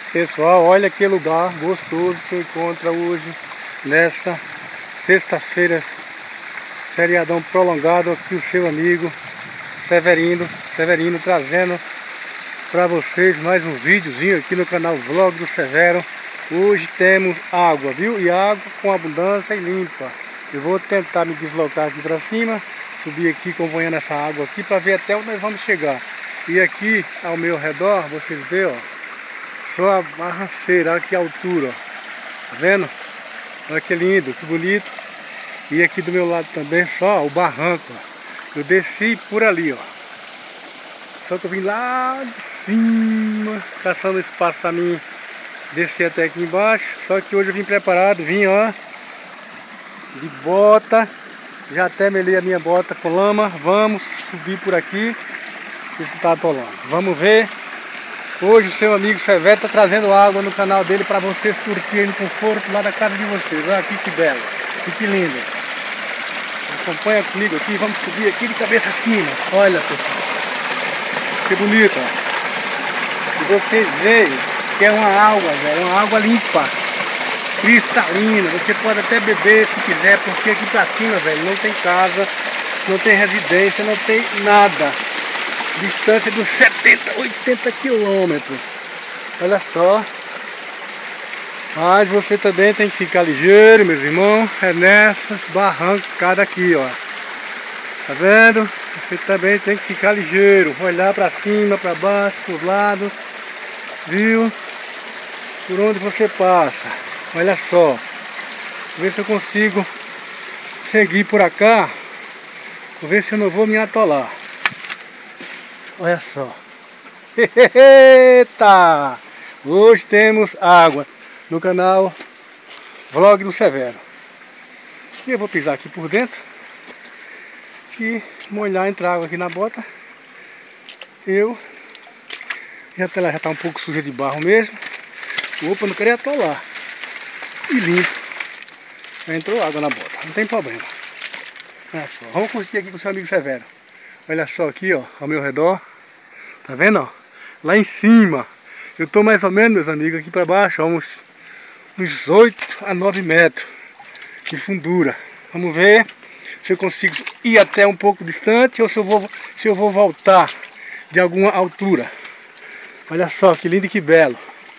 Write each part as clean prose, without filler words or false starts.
Pessoal, olha que lugar gostoso se encontra hoje, nessa sexta-feira, feriadão prolongado. Aqui o seu amigo Severino trazendo para vocês mais um videozinho aqui no canal Vlog do Severo. Hoje temos água, viu? E água com abundância e limpa. Eu vou tentar me deslocar aqui para cima, subir aqui acompanhando essa água aqui para ver até onde nós vamos chegar. E aqui ao meu redor, vocês veem, ó, só a barranceira, olha que altura, ó. Tá vendo? Olha que lindo, que bonito. E aqui do meu lado também só o barranco, ó. Eu desci por ali, ó. Só que eu vim lá de cima, caçando espaço para mim descer até aqui embaixo. Só que hoje eu vim preparado, vim, ó, de bota. Já até melei a minha bota com lama. Vamos subir por aqui. Isso tá atolando. Vamos ver. Hoje o seu amigo Severo está trazendo água no canal dele para vocês curtirem no conforto lá da casa de vocês. Olha aqui que belo, que lindo. Acompanha comigo aqui, vamos subir aqui de cabeça acima. Olha, pessoal, que bonito, ó. E vocês veem que é uma água, velho, uma água limpa, cristalina. Você pode até beber se quiser, porque aqui pra cima, velho, não tem casa, não tem residência, não tem nada. Distância de uns 70, 80 quilômetros. Olha só. Mas você também tem que ficar ligeiro, meus irmãos. É nessas barrancadas aqui, ó. Tá vendo? Você também tem que ficar ligeiro. Olhar pra cima, pra baixo, pros lados. Viu? Por onde você passa. Olha só. Vou ver se eu consigo seguir por cá. Vou ver se eu não vou me atolar. Olha só. Eita! Hoje temos água no canal Vlog do Severo. E eu vou pisar aqui por dentro. Se molhar, entrar água aqui na bota, eu já tá um pouco suja de barro mesmo. Opa, não queria atolar. E limpo. Já entrou água na bota, não tem problema. Olha só, vamos curtir aqui com o seu amigo Severo. Olha só aqui, ó, ao meu redor. Tá vendo, ó? Lá em cima. Eu tô mais ou menos, meus amigos, aqui para baixo, ó, uns 8 a 9 metros de fundura. Vamos ver se eu consigo ir até um pouco distante ou se eu vou voltar de alguma altura. Olha só que lindo e que belo.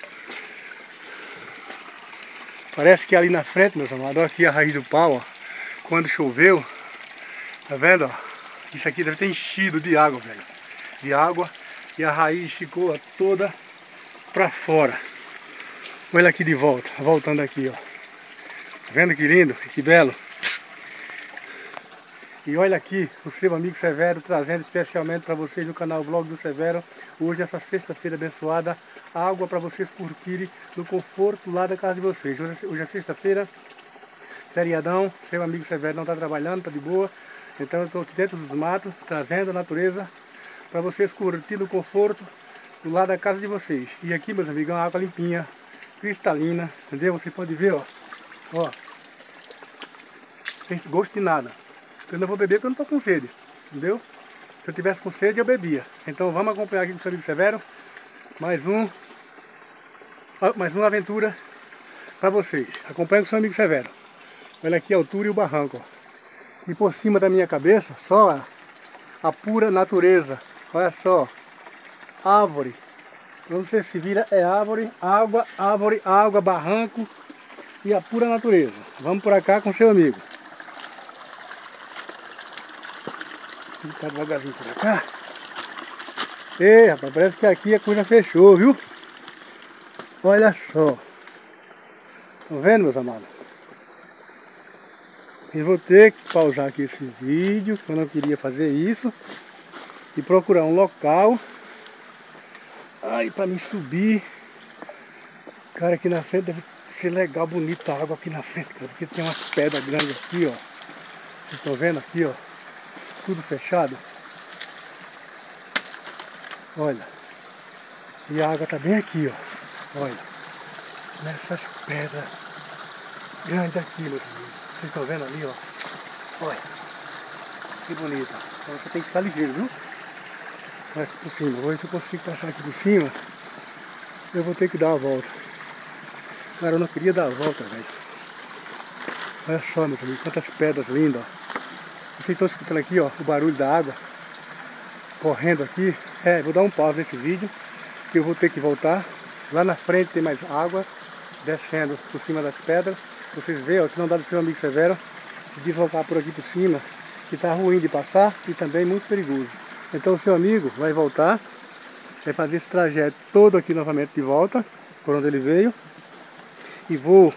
Parece que ali na frente, meus amados, olha aqui a raiz do pau, ó, quando choveu. Tá vendo, ó? Isso aqui deve ter enchido de água, velho. De água. E a raiz ficou toda pra fora. Olha aqui de volta. Voltando aqui, ó. Tá vendo que lindo? Que belo. E olha aqui o seu amigo Severo trazendo especialmente para vocês no canal Vlog do Severo. Hoje, essa sexta-feira abençoada. Água para vocês curtirem no conforto lá da casa de vocês. Hoje é sexta-feira. Feriadão. Seu amigo Severo não está trabalhando, tá de boa. Então eu estou aqui dentro dos matos, trazendo a natureza para vocês curtirem o conforto do lado da casa de vocês. E aqui, meus amigos, é uma água limpinha, cristalina, entendeu? Você pode ver, ó. Ó. Tem gosto de nada. Eu não vou beber porque eu não estou com sede, entendeu? Se eu tivesse com sede, eu bebia. Então vamos acompanhar aqui com o seu amigo Severo. Mais uma aventura para vocês. Acompanhe com o seu amigo Severo. Olha aqui a altura e o barranco, ó. E por cima da minha cabeça, só a pura natureza. Olha só. Árvore. Não sei se vira, é árvore, água, barranco e a pura natureza. Vamos por cá com seu amigo. Vou ficar devagarzinho por cá. Ei, rapaz, parece que aqui a coisa fechou, viu? Olha só. Estão vendo, meus amados? Eu vou ter que pausar aqui esse vídeo, que eu não queria fazer isso, e procurar um local aí para mim subir. Cara, aqui na frente deve ser legal, bonita a água aqui na frente, cara, porque tem umas pedras grandes aqui, ó. Vocês estão vendo aqui, ó, tudo fechado. Olha, e a água tá bem aqui, ó. Olha, nessas pedras grandes aqui, meus amigos. Vocês estão vendo ali, ó. Olha. Que bonito. Então você tem que ficar ligeiro, viu? Vai aqui por cima. Vou ver se eu consigo passar aqui por cima. eu vou ter que dar a volta. Cara, eu não queria dar a volta, velho. Olha só, meus amigos, quantas pedras lindas, ó. Vocês estão escutando aqui, ó, o barulho da água correndo aqui. Vou dar um pause nesse vídeo, que eu vou ter que voltar. Lá na frente tem mais água descendo por cima das pedras. Vocês veem, ó, que não dá do seu amigo Severo se deslocar por aqui por cima, que tá ruim de passar e também muito perigoso. Então o seu amigo vai voltar, vai fazer esse trajeto todo aqui novamente de volta, por onde ele veio. E vou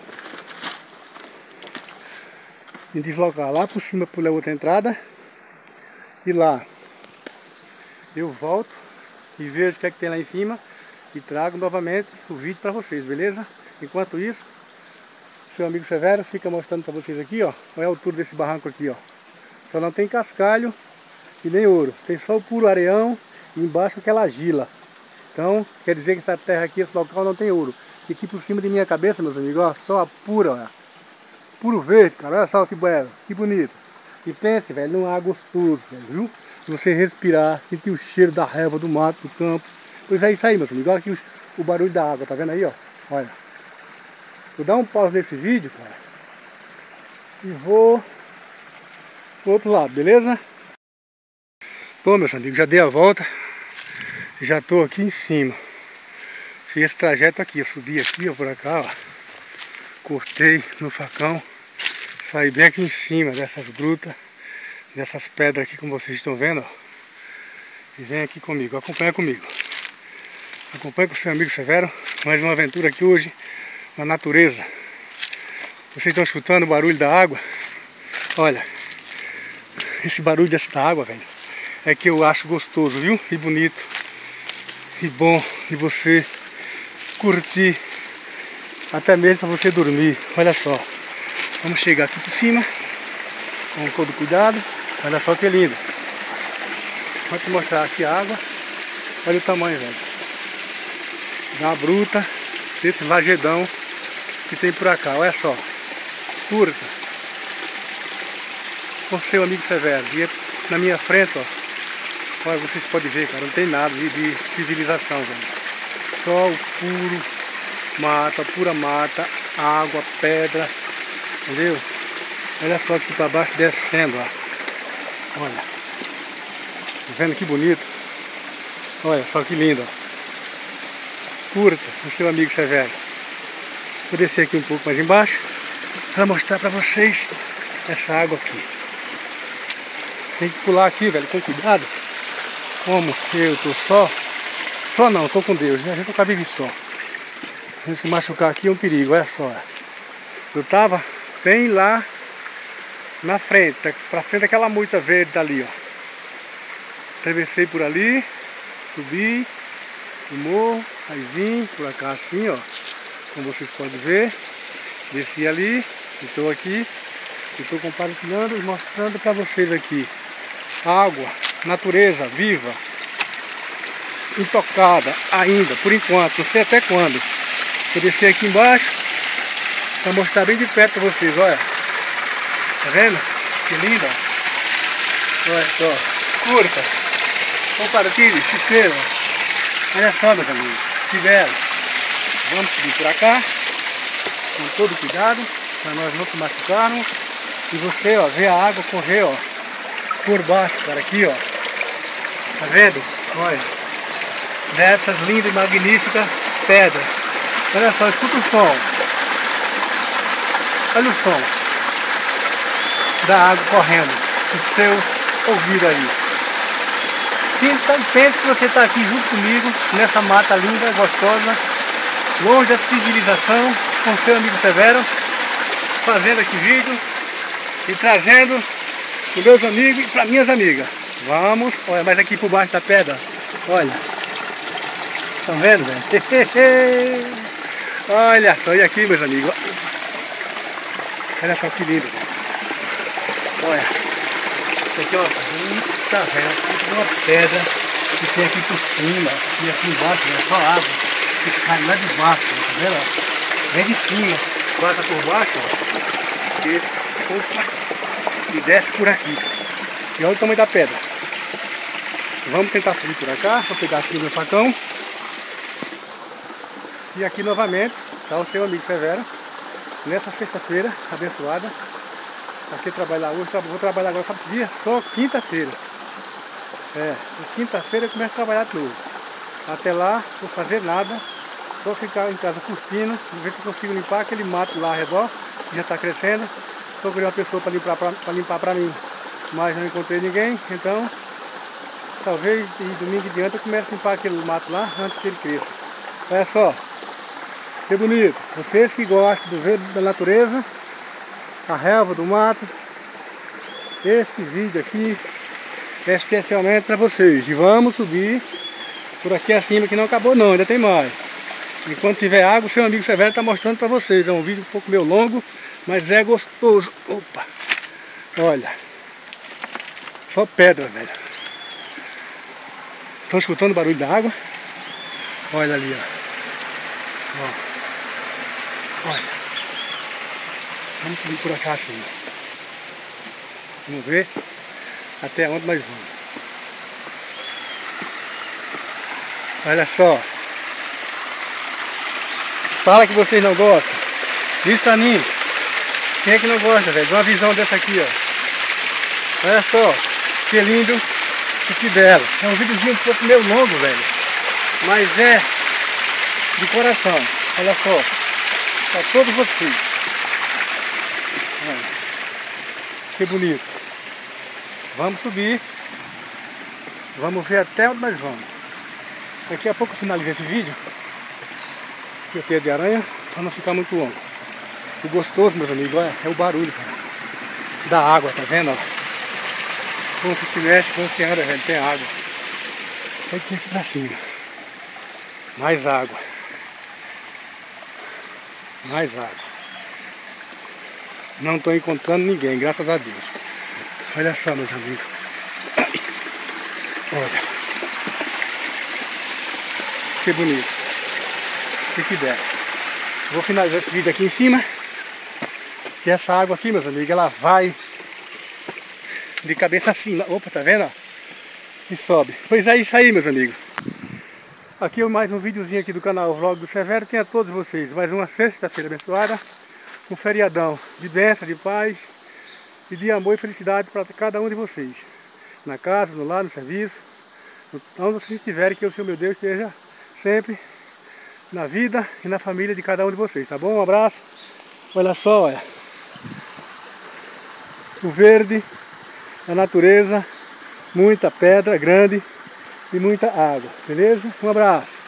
me deslocar lá por cima pela outra entrada. E lá eu volto e vejo o que é que tem lá em cima e trago novamente o vídeo para vocês, beleza? Enquanto isso, seu amigo Severo fica mostrando para vocês aqui, ó. Olha a altura desse barranco aqui, ó. Só não tem cascalho e nem ouro. Tem só o puro areião e embaixo aquela argila. Então, quer dizer que essa terra aqui, esse local não tem ouro. E aqui por cima de minha cabeça, meus amigos, ó, só a pura, ó. Puro verde, cara. Olha só que belo, que bonito. E pense, velho, num ar gostoso, velho, viu? Se você respirar, sentir o cheiro da relva, do mato, do campo. Pois é isso aí, meus amigos. Olha aqui o barulho da água, tá vendo aí, ó? Olha. Vou dar um pause nesse vídeo, cara. E vou pro outro lado, beleza? Bom, meus amigos, já dei a volta. Já tô aqui em cima. Fiz esse trajeto aqui, eu subi aqui, ó, por cá, ó. Cortei no facão. Saí bem aqui em cima dessas grutas, dessas pedras aqui, como vocês estão vendo, ó. E vem aqui comigo, acompanha comigo. Acompanha com o seu amigo Severo. Mais uma aventura aqui hoje na natureza. Vocês estão escutando o barulho da água? Olha, esse barulho da água, velho, é que eu acho gostoso, viu? E bonito. E bom de você curtir. Até mesmo para você dormir. Olha só. Vamos chegar aqui por cima com todo cuidado. Olha só que lindo. Vou te mostrar aqui a água. Olha o tamanho, velho. Da bruta desse lagedão que tem por cá. Olha só. Curta. Com seu amigo Severo. E na minha frente, ó. Olha, vocês podem ver, cara. Não tem nada de civilização, velho. Só o puro mata, pura mata, água, pedra. Entendeu? Olha só aqui para baixo descendo, ó. Olha. Tá vendo que bonito? Olha só que lindo, ó. Curta o seu amigo Severo. Vou descer aqui um pouco mais embaixo para mostrar para vocês essa água aqui. Tem que pular aqui, velho, com cuidado. Como eu tô só não, tô com Deus, né? A gente nunca vive só. Se machucar aqui é um perigo, olha só. Eu tava bem lá na frente, pra frente daquela moita verde dali, ó. Atravessei por ali, subi o morro, aí vim por cá assim, ó. Como vocês podem ver, desci ali, estou aqui, estou compartilhando e mostrando para vocês aqui. Água, natureza viva, intocada ainda, por enquanto, não sei até quando. Vou descer aqui embaixo para mostrar bem de perto para vocês, olha. Tá vendo? Que linda. Olha só. Curta. Compartilhe, se inscreva. Olha só, meus amigos. Que belo. Vamos subir por cá. Com todo cuidado. Para nós não se machucarmos. E você, ó, vê a água correr, ó. Por baixo, cara. Aqui, ó. Tá vendo? Olha. Dessas lindas e magníficas pedras. Olha só, escuta o som. Olha o som da água correndo no seu ouvido aí. Pense que você está aqui junto comigo, nessa mata linda, gostosa, longe da civilização, com seu amigo Severo, fazendo aqui vídeo e trazendo para meus amigos e para minhas amigas. Vamos, olha, mais aqui por baixo da pedra, olha. Estão vendo, velho? Olha só, e aqui, meus amigos. Olha só que lindo. Olha. Isso aqui, ó, muita velha. Uma pedra que tem aqui por cima. E aqui embaixo, é só água. Que cai lá de baixo, tá vendo? Vem de cima, passa por baixo, ó. E desce por aqui. E olha o tamanho da pedra. Vamos tentar subir por cá. Vou pegar aqui o meu facão. E aqui novamente está o seu amigo Severo, nessa sexta-feira abençoada. Aqui trabalhar hoje, vou trabalhar agora, sabe que dia? Só quinta-feira. Quinta-feira eu começo a trabalhar de novo. Até lá, não vou fazer nada, só ficar em casa curtindo, ver se eu consigo limpar aquele mato lá ao redor, que já está crescendo. Procurei uma pessoa para limpar para mim, mas não encontrei ninguém, então talvez de domingo em diante eu comece a limpar aquele mato lá antes que ele cresça. Olha só, que bonito. Vocês que gostam do verde da natureza, a relva do mato, esse vídeo aqui é especialmente para vocês. E vamos subir por aqui acima, que não acabou não, ainda tem mais. Enquanto tiver água, o seu amigo Severo está mostrando para vocês. É um vídeo um pouco meio longo, mas é gostoso. Opa! Olha, só pedra, velho. Estão escutando o barulho da água? Olha ali, ó. Olha. Vamos subir por cá assim. Vamos ver até onde nós vamos. Olha só. Fala que vocês não gostam. Diz pra mim. Quem é que não gosta, velho? De uma visão dessa aqui, ó. Olha só. Que lindo e que belo. É um videozinho um pouco meio longo, velho. Mas é de coração. Olha só. Pra todos vocês. Olha. Que bonito. Vamos subir. Vamos ver até onde nós vamos. Daqui a pouco eu finalizo esse vídeo. Que eu tenho de aranha, para não ficar muito longo. O gostoso, meus amigos, olha, é o barulho, cara, da água, tá vendo? Ó? Como se mexe, como se anda, velho, tem água. Tem que ir aqui pra cima. Mais água. Mais água. Não estou encontrando ninguém, graças a Deus. Olha só, meus amigos. Olha. Que bonito. Que belo. Vou finalizar esse vídeo aqui em cima. Que essa água aqui, meus amigos, ela vai de cabeça acima. Opa, tá vendo? E sobe. Pois é isso aí, meus amigos. Aqui mais um videozinho aqui do canal Vlog do Severo. Tenha a todos vocês mais uma sexta-feira abençoada. Um feriadão de bênção, de paz e de amor e felicidade para cada um de vocês. Na casa, no lar, no serviço. Onde vocês estiverem, que o Senhor meu Deus esteja sempre na vida e na família de cada um de vocês, tá bom? Um abraço. Olha só, olha. O verde, a natureza, muita pedra grande e muita água, beleza? Um abraço.